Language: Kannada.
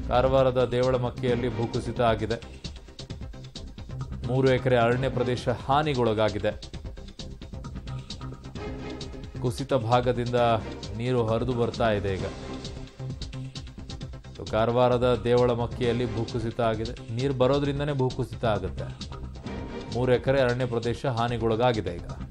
ಕಾರವಾರದ ದೇವಳಮಕ್ಕಿಯಲ್ಲಿ ಭೂಕುಸಿತ ಆಗಿದೆ. 3 ಎಕರೆ ಅರಣ್ಯ ಪ್ರದೇಶ ಹಾನಿಗೊಳಗಾಗಿದೆ. ಕುಸಿತ ಭಾಗದಿಂದ ನೀರು ಹರಿದು ಬರ್ತಾ ಇದೆ. ಈಗ ಕಾರವಾರದ ದೇವಳಮಕ್ಕಿಯಲ್ಲಿ ಭೂಕುಸಿತ ಆಗಿದೆ. ನೀರು ಬರೋದ್ರಿಂದನೇ ಭೂಕುಸಿತ ಆಗುತ್ತೆ. 3 ಎಕರೆ ಅರಣ್ಯ ಪ್ರದೇಶ ಹಾನಿಗೊಳಗಾಗಿದೆ. ಈಗ